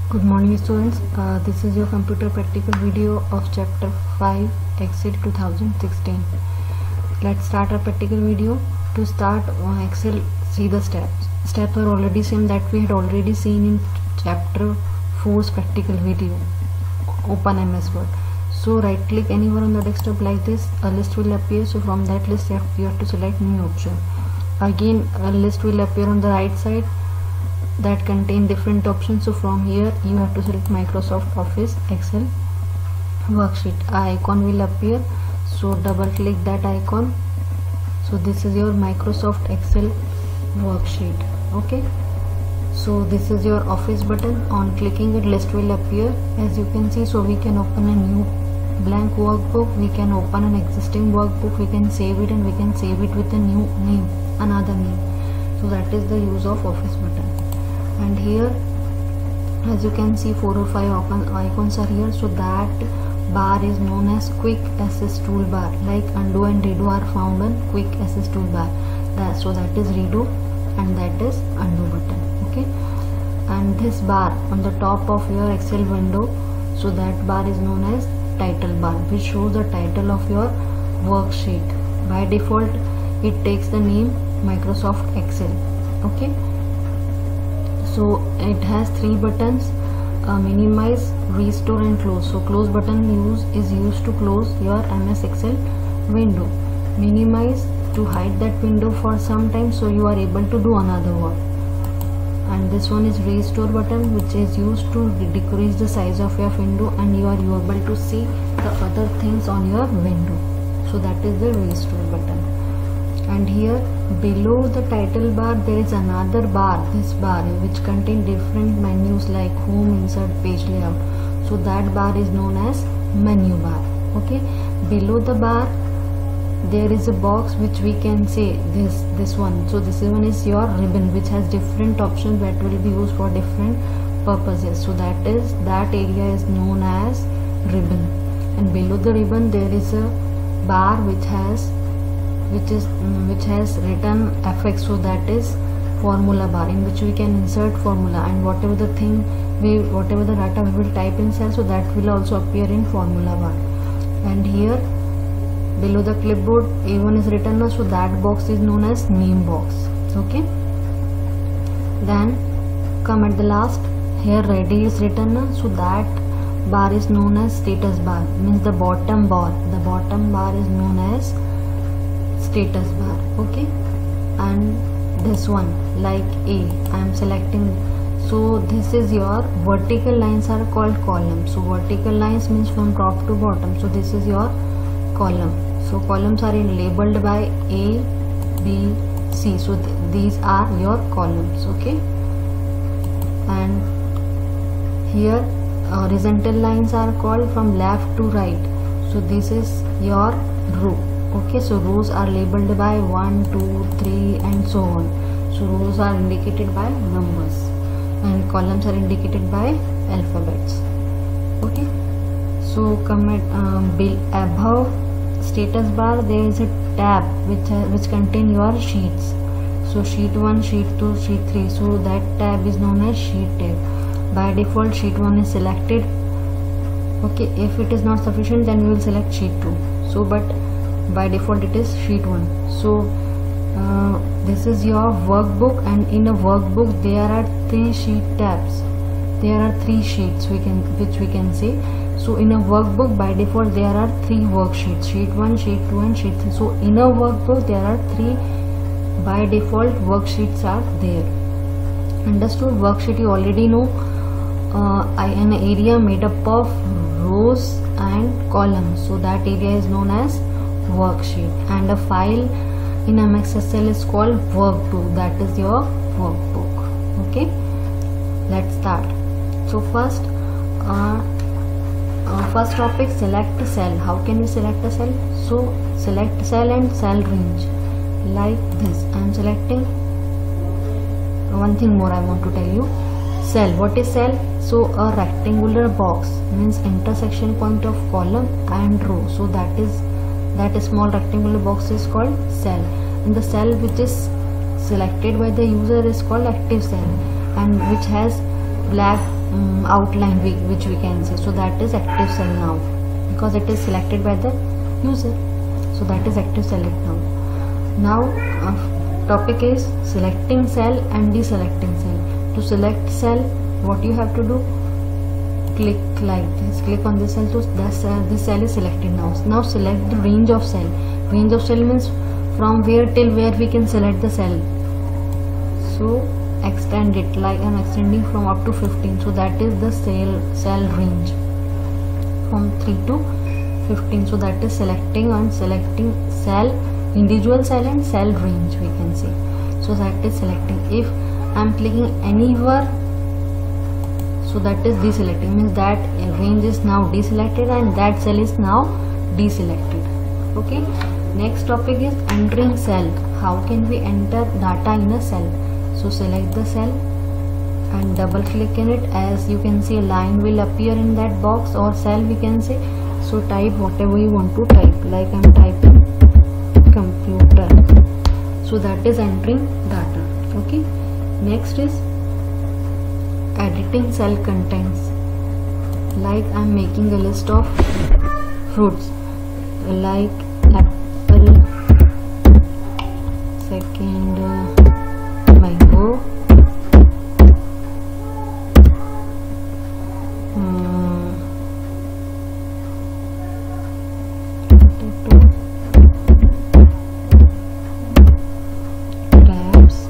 Good morning students, this is your computer practical video of chapter 5 Excel 2016. Let's start our practical video. To start Excel, see the steps. Steps are already same that we had already seen in chapter 4's practical video. Open MS Word. So right click anywhere on the desktop like this, a list will appear. So from that list you have to select new option. Again a list will appear on the right side that contain different options. So from here you have to select Microsoft Office Excel worksheet. A icon will appear, so double click that icon. So this is your Microsoft Excel worksheet. Okay, so this is your Office button. On clicking it, list will appear as you can see. So we can open a new blank workbook, we can open an existing workbook, we can save it, and we can save it with a new name, another name. So that is the use of Office button. And here as you can see 4 or 5 icons are here. So that bar is known as quick access toolbar, like undo and redo are found on quick access toolbar. So that is redo and that is undo button. Okay, and this bar on the top of your Excel window, so that bar is known as title bar, which shows the title of your worksheet. By default it takes the name Microsoft Excel. Okay, so it has 3 buttons, minimize, restore and close. So close button is used to close your MS Excel window. Minimize to hide that window for some time so you are able to do another work. And this one is restore button, which is used to decrease the size of your window and you are able to see the other things on your window. So that is the restore button. And here below the title bar there is another bar, this bar, which contain different menus like home, insert, page layout. So that bar is known as menu bar. Okay, below the bar there is a box which we can say this one. So this one is your ribbon, which has different options that will be used for different purposes. So that area is known as ribbon. And below the ribbon there is a bar which has written FX, so that is formula bar, in which we can insert formula, and whatever the data we will type in cell, so that will also appear in formula bar. And here below the clipboard A1 is written, so that box is known as name box. Okay, then come at the last, here ready is written, so that bar is known as status bar, means the bottom bar is known as status bar. Okay, and this one like A, I am selecting. So this is your vertical lines are called columns. So vertical lines means from top to bottom. So this is your column. So columns are labeled by A, B, C. So these are your columns. Okay, and here horizontal lines are called from left to right. So this is your row. Okay, so rows are labeled by 1, 2, 3 and so on. So rows are indicated by numbers and columns are indicated by alphabets. Okay, so come at above status bar there is a tab which contain your sheets. So sheet 1, sheet 2, sheet 3. So that tab is known as sheet tab. By default sheet 1 is selected. Okay, if it is not sufficient then we will select sheet 2. So but by default it is sheet 1. So this is your workbook, and in a workbook there are 3 sheet tabs. There are 3 sheets which we can say. So in a workbook by default there are 3 worksheets, sheet 1, sheet 2 and sheet 3. So in a workbook there are 3 by default worksheets are there. Understood? Worksheet you already know, an area made up of rows and columns. So that area is known as worksheet, and a file in MS Excel is called workbook, that is your workbook. Okay, let's start. So first topic, select a cell. How can we select a cell? So select cell and cell range like this. I am selecting. One thing more I want to tell you, cell. What is cell? So a rectangular box, means intersection point of column and row. So that small rectangular box is called cell, and the cell which is selected by the user is called active cell, and which has black outline which we can see. So that is active cell now, because it is selected by the user. So that is active select now. Now topic is selecting cell and deselecting cell. To select cell, what you have to do, click like this, click on this cell. So this cell is selected now. Now select the range of cell. Range of cell means from where till where we can select the cell. So extend it, like I'm extending from up to 15. So that is the cell range from 3 to 15. So that is selecting and selecting cell, individual cell and cell range we can say. So that is selecting. If I'm clicking anywhere, so that is deselecting, means that range is now deselected and that cell is now deselected. Okay, next topic is entering cell. How can we enter data in a cell? So select the cell and double click in it. As you can see, a line will appear in that box or cell we can say. So type whatever you want to type, like I'm typing computer. So that is entering data. Okay, next is editing cell contents. Like I'm making a list of fruits like apple, second mango, grapes.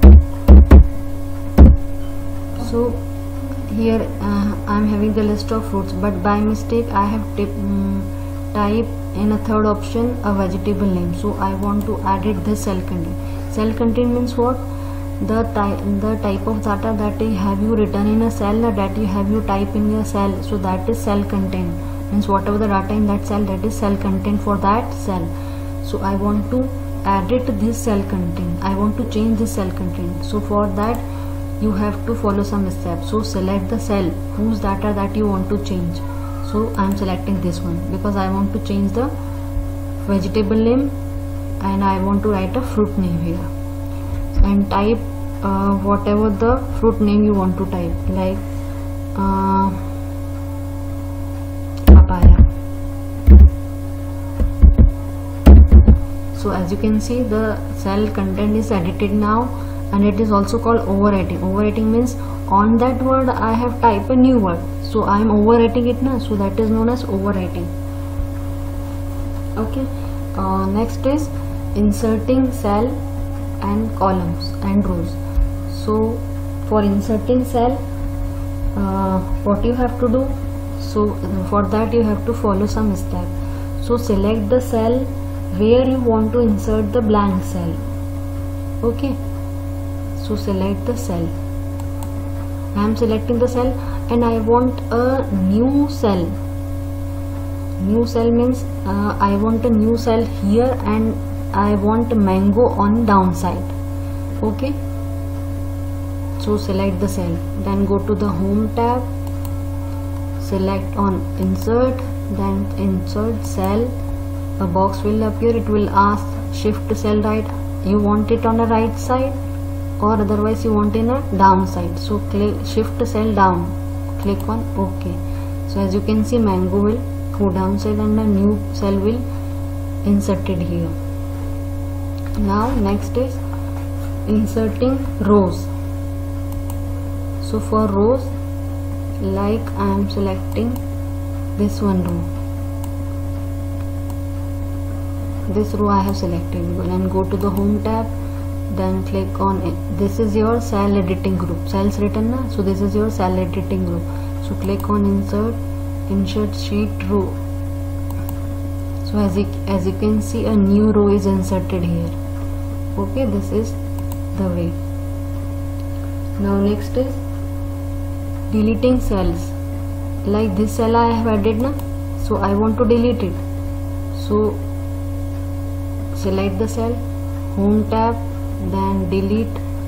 So here I'm having the list of fruits, but by mistake I have type in a third option a vegetable name. So I want to edit this cell content. Cell content means what? The type of data that have you written in a cell, that you have you type in your cell. So that is cell content, means whatever the data in that cell, that is cell content for that cell. So I want to edit this cell content, I want to change this cell content. So for that you have to follow some steps. So select the cell whose data that you want to change. So I am selecting this one because I want to change the vegetable name and I want to write a fruit name here, and type whatever the fruit name you want to type, like papaya. So as you can see, the cell content is edited now, and it is also called overwriting. Overwriting means on that word I have typed a new word, so I am overwriting it now. So that is known as overwriting. Okay, next is inserting cell and columns and rows. So for inserting cell, what you have to do, so for that you have to follow some steps. So select the cell where you want to insert the blank cell. Okay, so select the cell. I am selecting the cell and I want a new cell. New cell means I want a new cell here and I want mango on downside. Okay, so select the cell, then go to the home tab, select on insert, then insert cell. A box will appear, it will ask shift cell right, you want it on the right side or otherwise you want in a down side. So click shift cell down, click on OK. So as you can see, mango will go downside and a new cell will inserted here. Now next is inserting rows. So for rows, like I am selecting this one row, this row I have selected, and go to the home tab, then click on it. This is your cell editing group, cells written na? So this is your cell editing group. So click on insert sheet row. So as you can see, a new row is inserted here. Okay, this is the way. Now next is deleting cells. Like this cell I have added na, so I want to delete it. So select the cell, home tab, then delete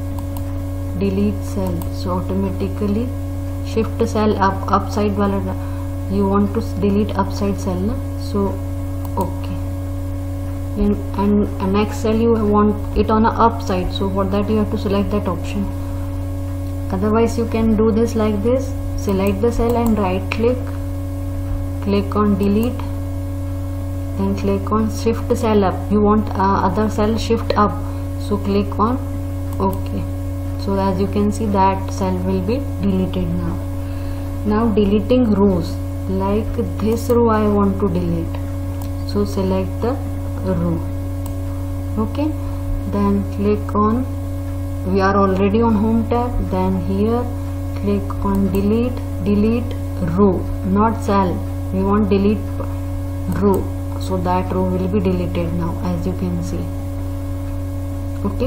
cell. So automatically shift cell upside wala, you want to delete upside cell na? So okay, and next cell you want it on a upside, so for that you have to select that option. Otherwise you can do this like this, select the cell and right click, click on delete, then click on shift cell up. You want other cell shift up, so click on OK. So as you can see, that cell will be deleted now. Now deleting rows, like this row I want to delete, so select the row. Okay, then click on, we are already on home tab, then here click on delete, delete row, not cell. We want delete row, so that row will be deleted now, as you can see. Okay,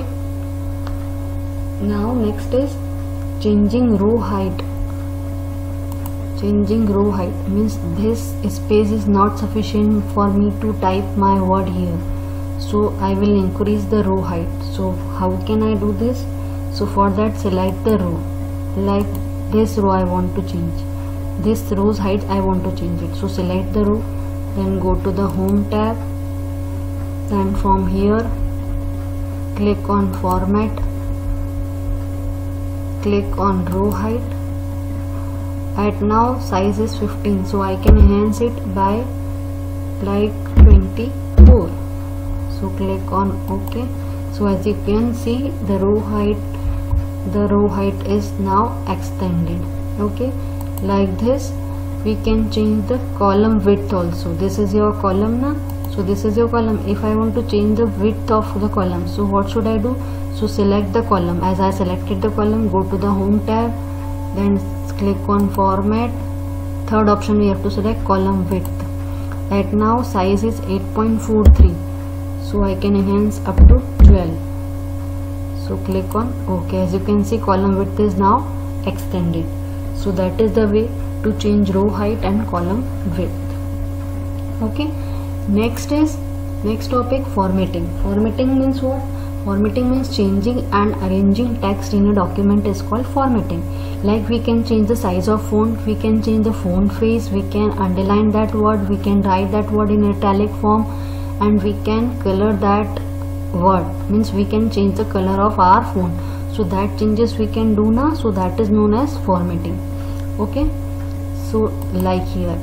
now next is changing row height. Changing row height means this space is not sufficient for me to type my word here, so I will increase the row height. So how can I do this? So for that, select the row, like this row I want to change, this row's height I want to change it. So select the row, then go to the home tab, then from here click on format, click on row height. At now size is 15, so I can enhance it by like 24. So click on OK. So as you can see, the row height is now extended. Okay, like this we can change the column width also. This is your column now, so this is your column. If I want to change the width of the column, so what should I do? So select the column. As I selected the column, go to the home tab, then click on format. Third option we have to select column width. At now size is 8.43, so I can enhance up to 12. So click on OK. As you can see, column width is now extended. So that is the way to change row height and column width. Okay, next topic, formatting. Formatting means what? Formatting means changing and arranging text in a document is called formatting. Like we can change the size of font, we can change the font face, we can underline that word, we can write that word in italic form, and we can color that word, means we can change the color of our font. So that changes we can do now, so that is known as formatting. Okay, so like here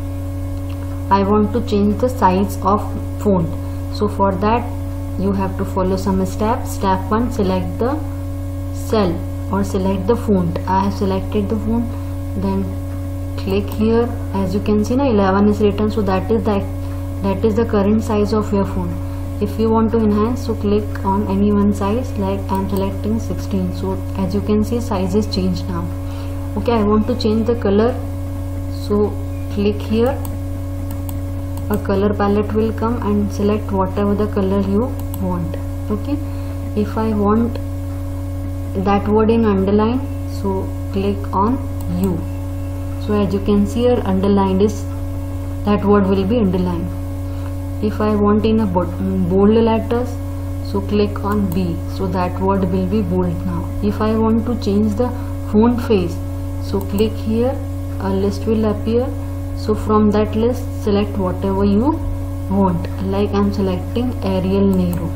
I want to change the size of font. So for that you have to follow some steps. Step 1, select the cell or select the font. I have selected the font, then click here. As you can see now 11 is written, so that is the current size of your font. If you want to enhance, so click on any one size, like I am selecting 16. So as you can see, size is changed now. Okay, I want to change the color, so click here. A color palette will come and select whatever the color you want. Okay, if I want that word in underline, so click on U. So as you can see here, underlined is, that word will be underlined. If I want in a bold letters, so click on B, so that word will be bold now. If I want to change the font face, so click here, a list will appear. So from that list, select whatever you want, like I am selecting Arial Nero.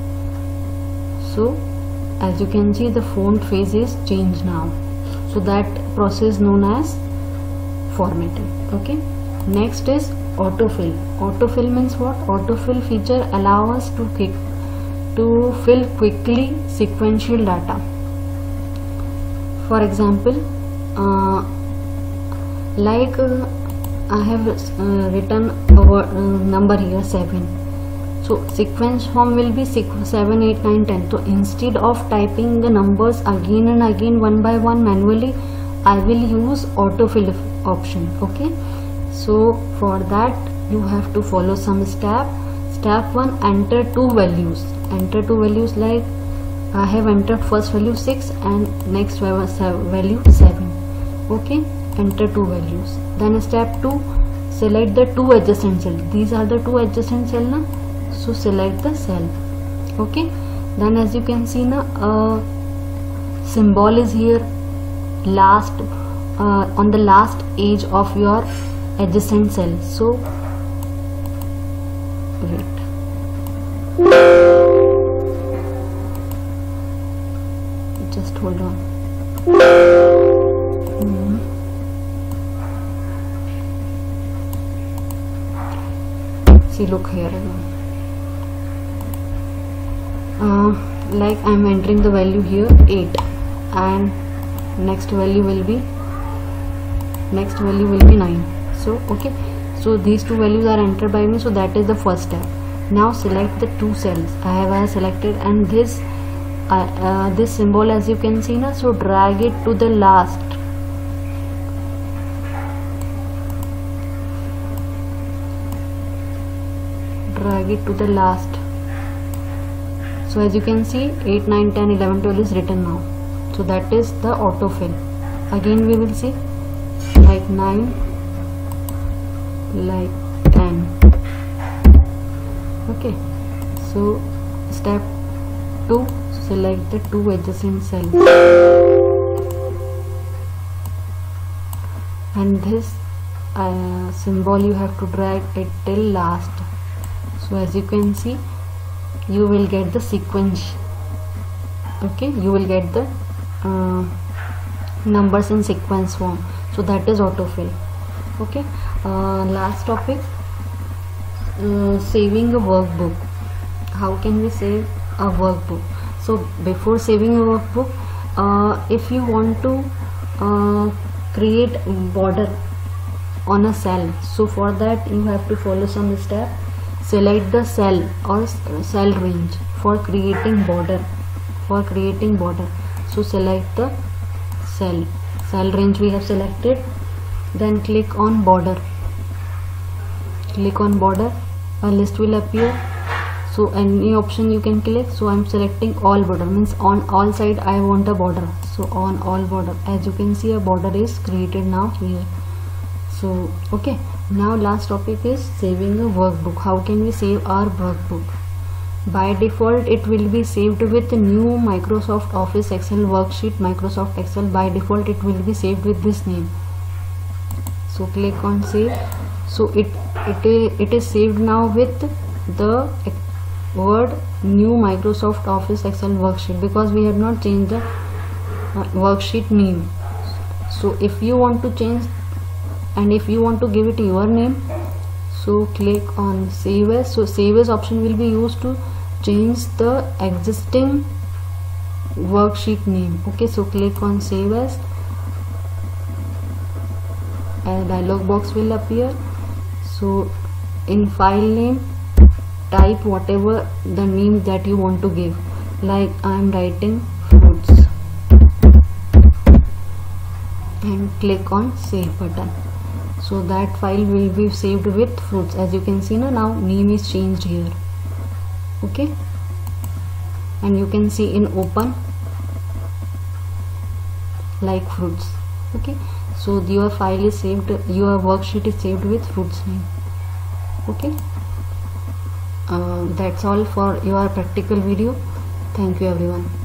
So as you can see, the font face is changed now. So that process known as formatting. Okay, next is autofill. Autofill means what? Autofill feature allow us to fill quickly sequential data. For example, I have written a number here 7. So sequence form will be 7, 8, 9, 10. So instead of typing the numbers again and again one by one manually, I will use autofill option. Okay, so for that you have to follow some step. Step 1, enter two values. Enter two values, like I have entered first value 6 and next value 7. Okay, enter two values. Then step 2, select the two adjacent cells. These are the two adjacent cells now, so select the cell. Okay, then as you can see now, a symbol is here, last on the last edge of your adjacent cell. So wait, just hold on. see, look here. Like I'm entering the value here 8, and next value will be 9. So okay, so these two values are entered by me, so that is the first step. Now select the two cells I have selected, and this symbol, as you can see now, so drag it to the last. So as you can see, 8, 9, 10, 11, 12 is written now. So that is the autofill. Again we will see like 9, like 10. Okay, so step 2, select the two adjacent cells, and this symbol you have to drag it till last. So as you can see, you will get the sequence. Okay, you will get the numbers in sequence form. So that is autofill. Okay, last topic, saving a workbook. How can we save a workbook? So before saving a workbook, if you want to create border on a cell, so for that you have to follow some step. Select the cell or cell range for creating border. So select the cell range we have selected, then click on border. A list will appear, so any option you can click. So I'm selecting all border, means on all side I want a border. So on all border, as you can see, a border is created now here. So okay, now last topic is saving a workbook. How can we save our workbook? By default it will be saved with the new Microsoft Office Excel worksheet, Microsoft Excel. By default it will be saved with this name. So click on save. So it is saved now with the word new Microsoft Office Excel worksheet, because we have not changed the worksheet name. So if you want to change, and if you want to give it your name, so click on save as. So save as option will be used to change the existing worksheet name. Okay, so click on save as. A dialog box will appear. So in file name, type whatever the name that you want to give. Like I am writing fruits, and click on save button. So that file will be saved with fruits. As you can see now name is changed here. Okay, and you can see in open like fruits. Okay, so your file is saved, your worksheet is saved with fruits name. Okay, that's all for your practical video. Thank you everyone.